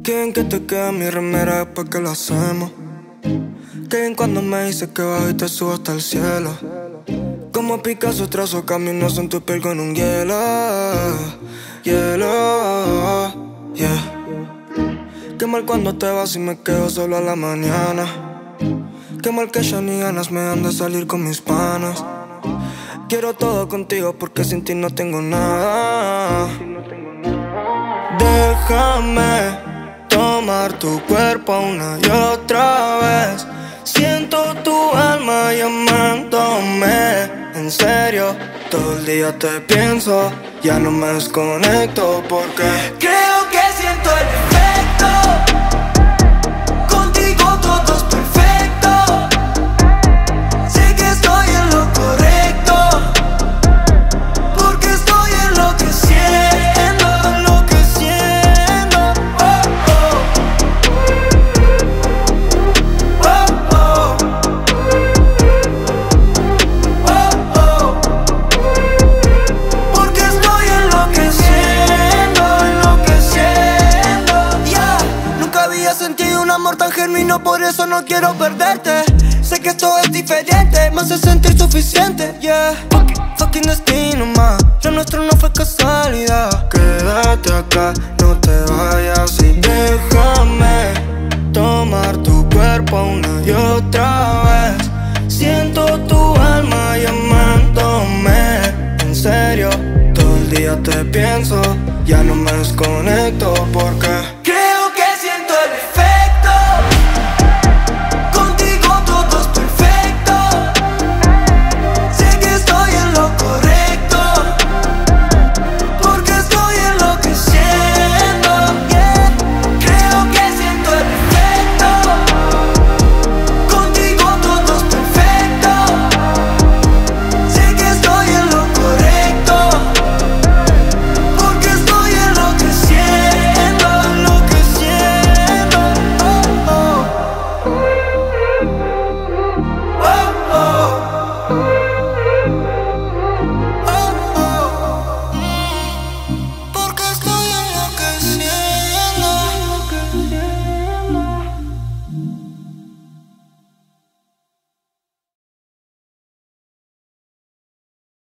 Quieren que te quede mi remera después que lo hacemos. Que bien cuando me dices que bajo y te subo hasta el cielo. Como Picasso trazo caminos en tu piel con un hielo. Hielo, yeah. Qué mal cuando te vas y me quedo solo a la mañana. Qué mal que ya ni ganas me dan de salir con mis panas. Quiero todo contigo porque sin ti no tengo nada. Déjame tomar tu cuerpo una y otra vez. Siento tu alma llamándome. En serio, todo el día te pienso. Ya no me desconecto porque creo que siento el efecto. Contigo todo es perfecto. Sé que estoy en lo correcto, porque estoy enloqueciendo, enloqueciendo. Oh, oh. Oh, oh. Oh, oh. Porque estoy enloqueciendo, enloqueciendo. Yeah. Nunca había sentido un amor tan genuino, por eso no quiero perderte. Sé que esto es diferente, me hace sentir suficiente, yeah. Fucking destino, ma. Lo nuestro no fue casualidad. Quédate acá, no te vayas y déjame tomar tu cuerpo una y otra vez. Siento tu alma llamándome. En serio, todo el día te pienso. Ya no me desconecto porque